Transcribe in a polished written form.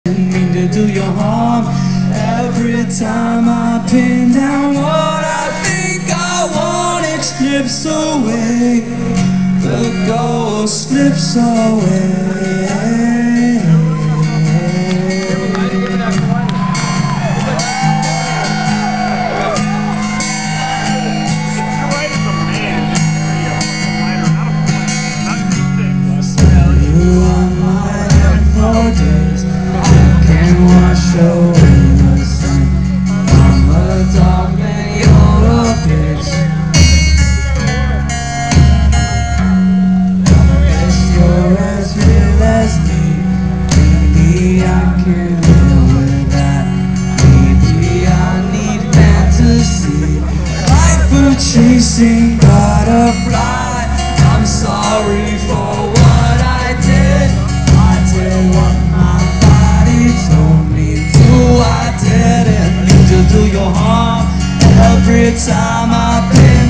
didn't mean to do you harm. Every time I pin down what I think I want, it slips away. The ghost slips away. Chasing butterfly, I'm sorry for what I did. I did what my body told me to. I didn't mean to do you harm. Every time I've been